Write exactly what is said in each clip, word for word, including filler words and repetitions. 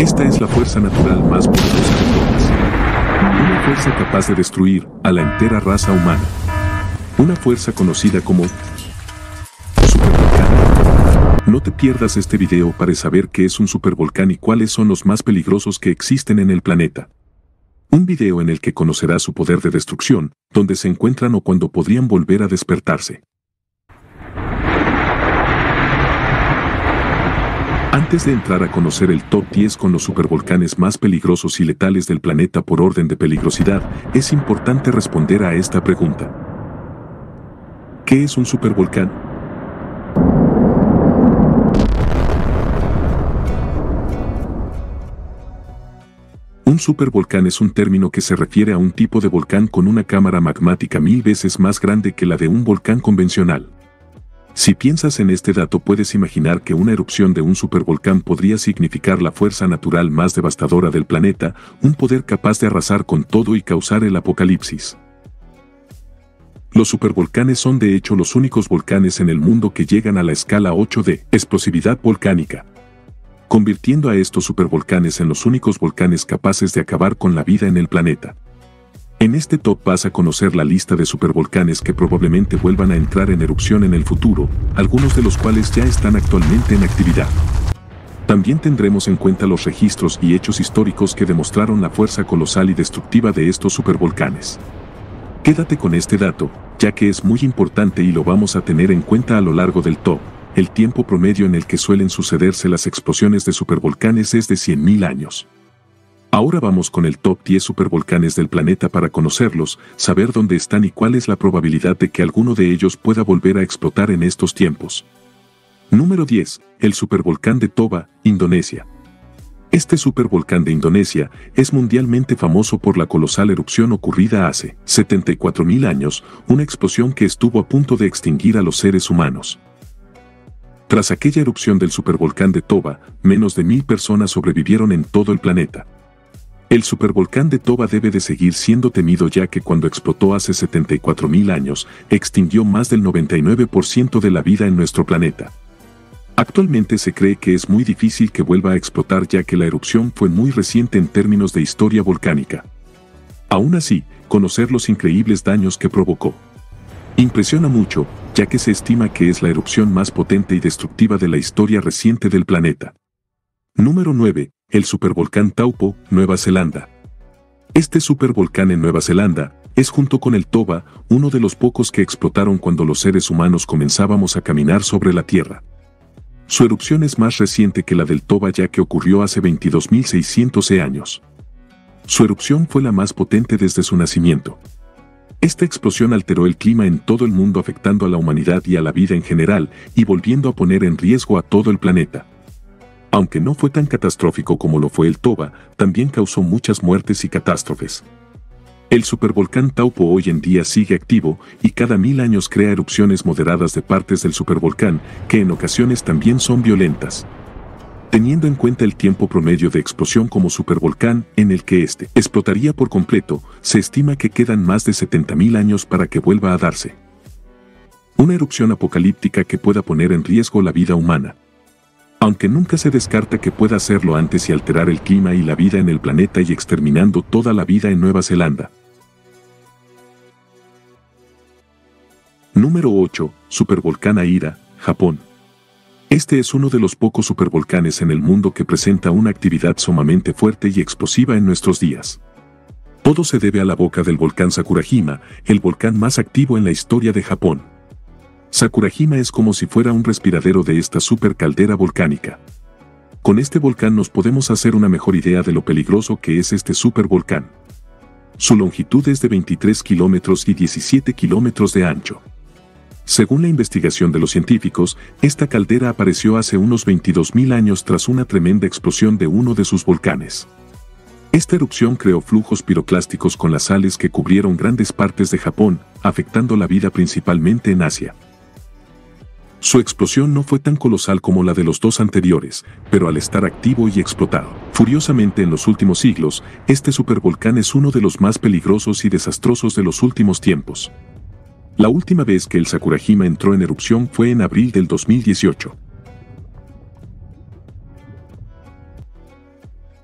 Esta es la fuerza natural más poderosa de todas. Una fuerza capaz de destruir a la entera raza humana. Una fuerza conocida como supervolcán. No te pierdas este video para saber qué es un supervolcán y cuáles son los más peligrosos que existen en el planeta. Un video en el que conocerás su poder de destrucción, dónde se encuentran o cuándo podrían volver a despertarse. Antes de entrar a conocer el top diez con los supervolcanes más peligrosos y letales del planeta por orden de peligrosidad, es importante responder a esta pregunta. ¿Qué es un supervolcán? Un supervolcán es un término que se refiere a un tipo de volcán con una cámara magmática mil veces más grande que la de un volcán convencional. Si piensas en este dato, puedes imaginar que una erupción de un supervolcán podría significar la fuerza natural más devastadora del planeta, un poder capaz de arrasar con todo y causar el apocalipsis. Los supervolcanes son de hecho los únicos volcanes en el mundo que llegan a la escala ocho de explosividad volcánica, convirtiendo a estos supervolcanes en los únicos volcanes capaces de acabar con la vida en el planeta. En este top vas a conocer la lista de supervolcanes que probablemente vuelvan a entrar en erupción en el futuro, algunos de los cuales ya están actualmente en actividad. También tendremos en cuenta los registros y hechos históricos que demostraron la fuerza colosal y destructiva de estos supervolcanes. Quédate con este dato, ya que es muy importante y lo vamos a tener en cuenta a lo largo del top. El tiempo promedio en el que suelen sucederse las explosiones de supervolcanes es de cien mil años. Ahora vamos con el top diez supervolcanes del planeta para conocerlos, saber dónde están y cuál es la probabilidad de que alguno de ellos pueda volver a explotar en estos tiempos. Número diez. El supervolcán de Toba, Indonesia. Este supervolcán de Indonesia es mundialmente famoso por la colosal erupción ocurrida hace setenta y cuatro mil años, una explosión que estuvo a punto de extinguir a los seres humanos. Tras aquella erupción del supervolcán de Toba, menos de mil personas sobrevivieron en todo el planeta. El supervolcán de Toba debe de seguir siendo temido, ya que cuando explotó hace setenta y cuatro mil años, extinguió más del noventa y nueve por ciento de la vida en nuestro planeta. Actualmente se cree que es muy difícil que vuelva a explotar, ya que la erupción fue muy reciente en términos de historia volcánica. Aún así, conocer los increíbles daños que provocó impresiona mucho, ya que se estima que es la erupción más potente y destructiva de la historia reciente del planeta. Número nueve. El supervolcán Taupo, Nueva Zelanda. Este supervolcán en Nueva Zelanda es, junto con el Toba, uno de los pocos que explotaron cuando los seres humanos comenzábamos a caminar sobre la Tierra. Su erupción es más reciente que la del Toba, ya que ocurrió hace veintidós mil seiscientos años. Su erupción fue la más potente desde su nacimiento. Esta explosión alteró el clima en todo el mundo, afectando a la humanidad y a la vida en general, y volviendo a poner en riesgo a todo el planeta. Aunque no fue tan catastrófico como lo fue el Toba, también causó muchas muertes y catástrofes. El supervolcán Taupo hoy en día sigue activo y cada mil años crea erupciones moderadas de partes del supervolcán, que en ocasiones también son violentas. Teniendo en cuenta el tiempo promedio de explosión como supervolcán en el que este explotaría por completo, se estima que quedan más de setenta mil años para que vuelva a darse una erupción apocalíptica que pueda poner en riesgo la vida humana. Aunque nunca se descarta que pueda hacerlo antes y alterar el clima y la vida en el planeta y exterminando toda la vida en Nueva Zelanda. Número ocho. Supervolcán Aira, Japón. Este es uno de los pocos supervolcanes en el mundo que presenta una actividad sumamente fuerte y explosiva en nuestros días. Todo se debe a la boca del volcán Sakurajima, el volcán más activo en la historia de Japón. Sakurajima es como si fuera un respiradero de esta supercaldera volcánica. Con este volcán nos podemos hacer una mejor idea de lo peligroso que es este supervolcán. Su longitud es de veintitrés kilómetros y diecisiete kilómetros de ancho. Según la investigación de los científicos, esta caldera apareció hace unos veintidós mil años tras una tremenda explosión de uno de sus volcanes. Esta erupción creó flujos piroclásticos con las sales que cubrieron grandes partes de Japón, afectando la vida principalmente en Asia. Su explosión no fue tan colosal como la de los dos anteriores, pero al estar activo y explotado furiosamente en los últimos siglos, este supervolcán es uno de los más peligrosos y desastrosos de los últimos tiempos. La última vez que el Sakurajima entró en erupción fue en abril del dos mil dieciocho.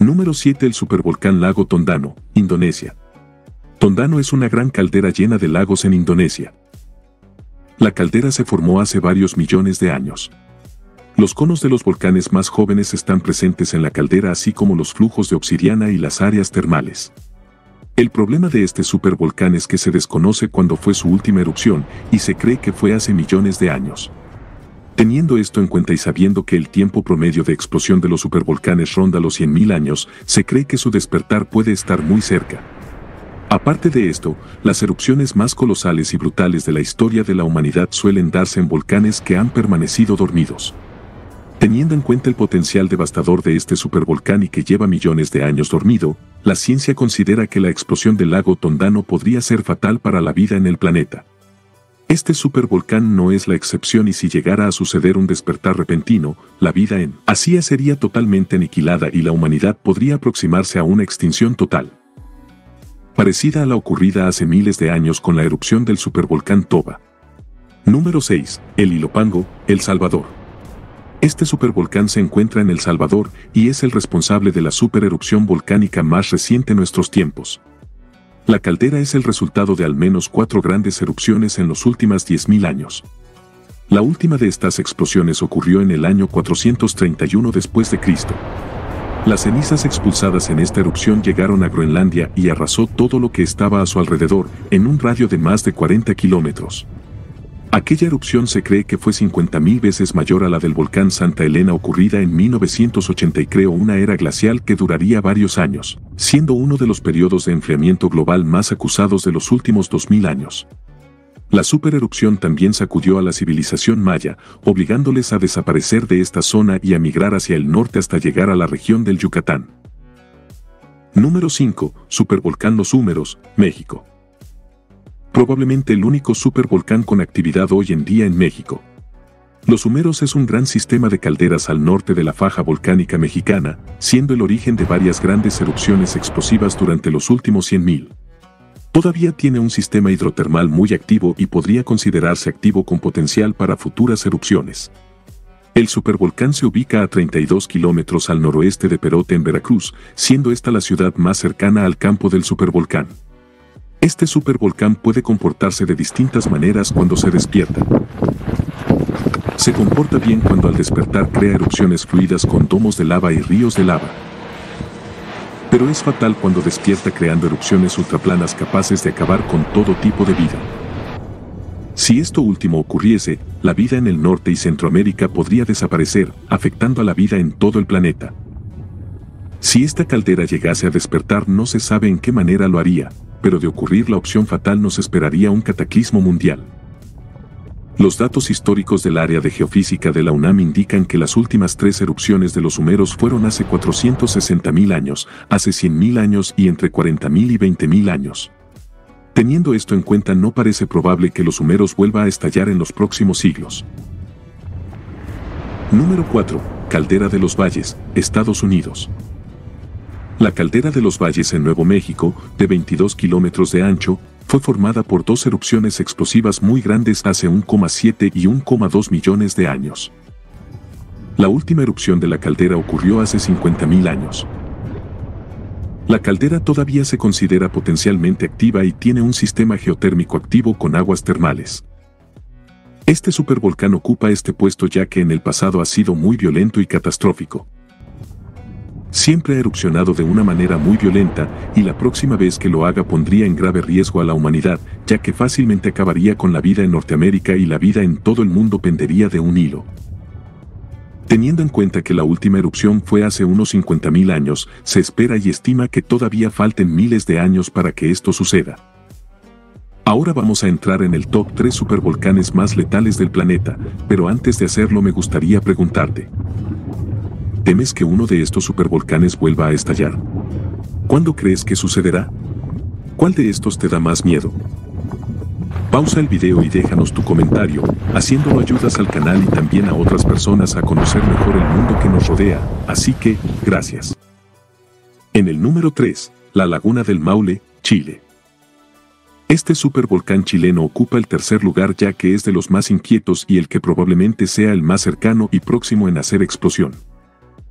Número siete. El supervolcán Lago Tondano, Indonesia. Tondano es una gran caldera llena de lagos en Indonesia. La caldera se formó hace varios millones de años. Los conos de los volcanes más jóvenes están presentes en la caldera, así como los flujos de obsidiana y las áreas termales. El problema de este supervolcán es que se desconoce cuándo fue su última erupción y se cree que fue hace millones de años. Teniendo esto en cuenta y sabiendo que el tiempo promedio de explosión de los supervolcanes ronda los cien mil años, se cree que su despertar puede estar muy cerca. Aparte de esto, las erupciones más colosales y brutales de la historia de la humanidad suelen darse en volcanes que han permanecido dormidos. Teniendo en cuenta el potencial devastador de este supervolcán y que lleva millones de años dormido, la ciencia considera que la explosión del lago Tondano podría ser fatal para la vida en el planeta. Este supervolcán no es la excepción y si llegara a suceder un despertar repentino, la vida en Asia sería totalmente aniquilada y la humanidad podría aproximarse a una extinción total. Parecida a la ocurrida hace miles de años con la erupción del supervolcán Toba. Número seis. El Ilopango, El Salvador. Este supervolcán se encuentra en El Salvador y es el responsable de la supererupción volcánica más reciente en nuestros tiempos. La caldera es el resultado de al menos cuatro grandes erupciones en los últimos diez mil años. La última de estas explosiones ocurrió en el año cuatrocientos treinta y uno después de Cristo. Las cenizas expulsadas en esta erupción llegaron a Groenlandia y arrasó todo lo que estaba a su alrededor, en un radio de más de cuarenta kilómetros. Aquella erupción se cree que fue cincuenta mil veces mayor a la del volcán Santa Elena ocurrida en mil novecientos ochenta y creó una era glacial que duraría varios años, siendo uno de los periodos de enfriamiento global más acusados de los últimos dos mil años. La supererupción también sacudió a la civilización maya, obligándoles a desaparecer de esta zona y a migrar hacia el norte hasta llegar a la región del Yucatán. Número cinco. Supervolcán Los Húmeros, México. Probablemente el único supervolcán con actividad hoy en día en México. Los Húmeros es un gran sistema de calderas al norte de la faja volcánica mexicana, siendo el origen de varias grandes erupciones explosivas durante los últimos cien mil. Todavía tiene un sistema hidrotermal muy activo y podría considerarse activo con potencial para futuras erupciones. El supervolcán se ubica a treinta y dos kilómetros al noroeste de Perote en Veracruz, siendo esta la ciudad más cercana al campo del supervolcán. Este supervolcán puede comportarse de distintas maneras cuando se despierta. Se comporta bien cuando al despertar crea erupciones fluidas con domos de lava y ríos de lava. Pero es fatal cuando despierta creando erupciones ultraplanas capaces de acabar con todo tipo de vida. Si esto último ocurriese, la vida en el norte y Centroamérica podría desaparecer, afectando a la vida en todo el planeta. Si esta caldera llegase a despertar, no se sabe en qué manera lo haría, pero de ocurrir la opción fatal nos esperaría un cataclismo mundial. Los datos históricos del área de geofísica de la UNAM indican que las últimas tres erupciones de los Húmeros fueron hace cuatrocientos sesenta mil años, hace cien mil años y entre cuarenta mil y veinte mil años. Teniendo esto en cuenta, no parece probable que los Húmeros vuelva a estallar en los próximos siglos. Número cuatro. Caldera de los Valles, Estados Unidos. La caldera de los Valles en Nuevo México, de veintidós kilómetros de ancho, fue formada por dos erupciones explosivas muy grandes hace uno coma siete y uno coma dos millones de años. La última erupción de la caldera ocurrió hace cincuenta mil años. La caldera todavía se considera potencialmente activa y tiene un sistema geotérmico activo con aguas termales. Este supervolcán ocupa este puesto ya que en el pasado ha sido muy violento y catastrófico. Siempre ha erupcionado de una manera muy violenta, y la próxima vez que lo haga pondría en grave riesgo a la humanidad, ya que fácilmente acabaría con la vida en Norteamérica y la vida en todo el mundo pendería de un hilo. Teniendo en cuenta que la última erupción fue hace unos cincuenta mil años, se espera y estima que todavía falten miles de años para que esto suceda. Ahora vamos a entrar en el top tres supervolcanes más letales del planeta, pero antes de hacerlo me gustaría preguntarte: ¿temes que uno de estos supervolcanes vuelva a estallar? ¿Cuándo crees que sucederá? ¿Cuál de estos te da más miedo? Pausa el video y déjanos tu comentario, haciéndolo ayudas al canal y también a otras personas a conocer mejor el mundo que nos rodea, así que, gracias. En el número tres, la Laguna del Maule, Chile. Este supervolcán chileno ocupa el tercer lugar ya que es de los más inquietos y el que probablemente sea el más cercano y próximo en hacer explosión.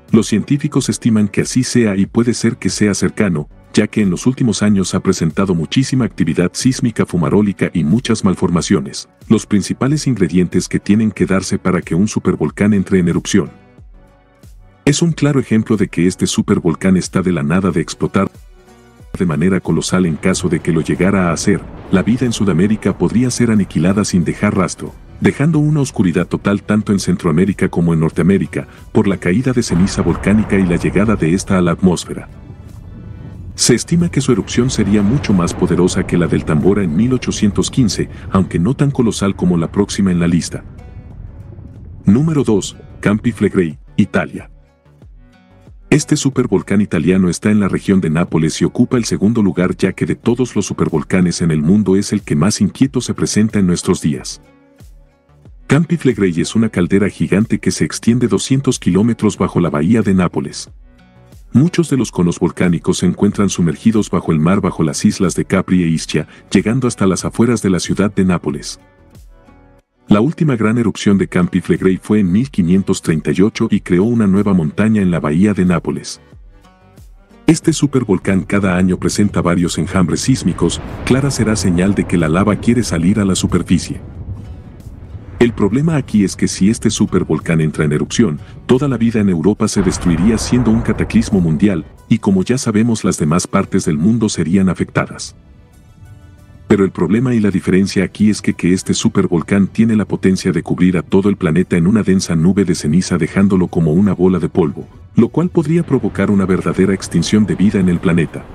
Los científicos estiman que así sea y puede ser que sea cercano, ya que en los últimos años ha presentado muchísima actividad sísmica fumarólica y muchas malformaciones, los principales ingredientes que tienen que darse para que un supervolcán entre en erupción. Es un claro ejemplo de que este supervolcán está de la nada de explotar de manera colosal. En caso de que lo llegara a hacer, la vida en Sudamérica podría ser aniquilada sin dejar rastro, dejando una oscuridad total tanto en Centroamérica como en Norteamérica, por la caída de ceniza volcánica y la llegada de esta a la atmósfera. Se estima que su erupción sería mucho más poderosa que la del Tambora en mil ochocientos quince, aunque no tan colosal como la próxima en la lista. Número dos. Campi Flegrei, Italia. Este supervolcán italiano está en la región de Nápoles y ocupa el segundo lugar, ya que de todos los supervolcanes en el mundo es el que más inquieto se presenta en nuestros días. Campi Flegrei es una caldera gigante que se extiende doscientos kilómetros bajo la bahía de Nápoles. Muchos de los conos volcánicos se encuentran sumergidos bajo el mar bajo las islas de Capri e Ischia, llegando hasta las afueras de la ciudad de Nápoles. La última gran erupción de Campi Flegrei fue en mil quinientos treinta y ocho y creó una nueva montaña en la bahía de Nápoles. Este supervolcán cada año presenta varios enjambres sísmicos, clara será señal de que la lava quiere salir a la superficie. El problema aquí es que si este supervolcán entra en erupción, toda la vida en Europa se destruiría siendo un cataclismo mundial, y como ya sabemos las demás partes del mundo serían afectadas. Pero el problema y la diferencia aquí es que, que este supervolcán tiene la potencia de cubrir a todo el planeta en una densa nube de ceniza dejándolo como una bola de polvo, lo cual podría provocar una verdadera extinción de vida en el planeta.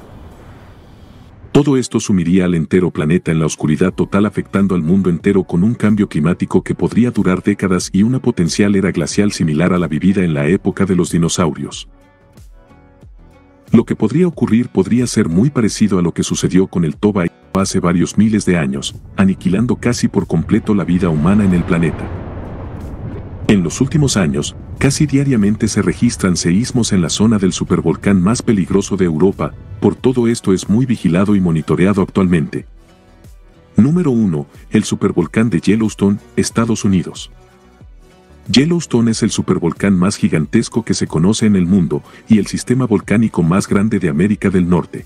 Todo esto sumiría al entero planeta en la oscuridad total, afectando al mundo entero con un cambio climático que podría durar décadas y una potencial era glacial similar a la vivida en la época de los dinosaurios. Lo que podría ocurrir podría ser muy parecido a lo que sucedió con el Toba hace varios miles de años, aniquilando casi por completo la vida humana en el planeta. En los últimos años, casi diariamente se registran seísmos en la zona del supervolcán más peligroso de Europa, por todo esto es muy vigilado y monitoreado actualmente. Número uno. El supervolcán de Yellowstone, Estados Unidos. Yellowstone es el supervolcán más gigantesco que se conoce en el mundo y el sistema volcánico más grande de América del Norte.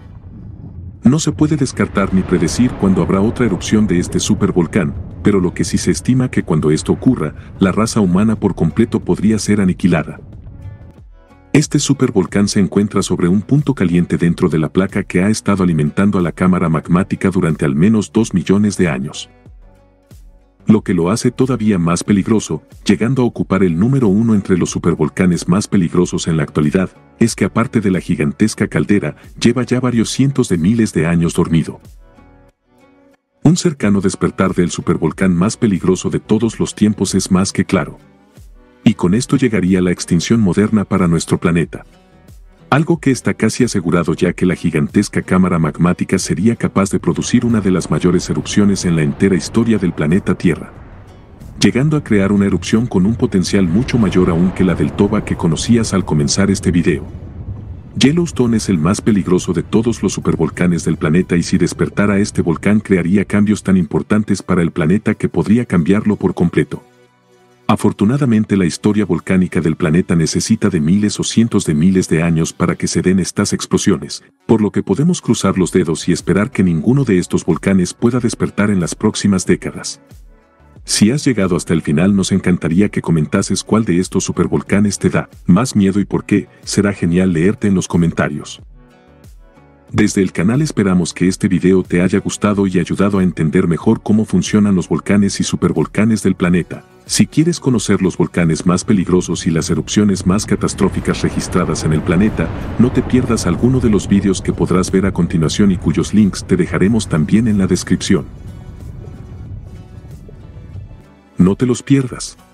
No se puede descartar ni predecir cuándo habrá otra erupción de este supervolcán, pero lo que sí se estima que cuando esto ocurra, la raza humana por completo podría ser aniquilada. Este supervolcán se encuentra sobre un punto caliente dentro de la placa que ha estado alimentando a la cámara magmática durante al menos dos millones de años. Lo que lo hace todavía más peligroso, llegando a ocupar el número uno entre los supervolcanes más peligrosos en la actualidad, es que aparte de la gigantesca caldera, lleva ya varios cientos de miles de años dormido. Un cercano despertar del supervolcán más peligroso de todos los tiempos es más que claro. Y con esto llegaría la extinción moderna para nuestro planeta. Algo que está casi asegurado, ya que la gigantesca cámara magmática sería capaz de producir una de las mayores erupciones en la entera historia del planeta Tierra, llegando a crear una erupción con un potencial mucho mayor aún que la del Toba que conocías al comenzar este video. Yellowstone es el más peligroso de todos los supervolcanes del planeta y si despertara este volcán crearía cambios tan importantes para el planeta que podría cambiarlo por completo. Afortunadamente la historia volcánica del planeta necesita de miles o cientos de miles de años para que se den estas explosiones, por lo que podemos cruzar los dedos y esperar que ninguno de estos volcanes pueda despertar en las próximas décadas. Si has llegado hasta el final, nos encantaría que comentases cuál de estos supervolcanes te da más miedo y por qué. Será genial leerte en los comentarios. Desde el canal esperamos que este video te haya gustado y ayudado a entender mejor cómo funcionan los volcanes y supervolcanes del planeta. Si quieres conocer los volcanes más peligrosos y las erupciones más catastróficas registradas en el planeta, no te pierdas alguno de los vídeos que podrás ver a continuación y cuyos links te dejaremos también en la descripción. No te los pierdas.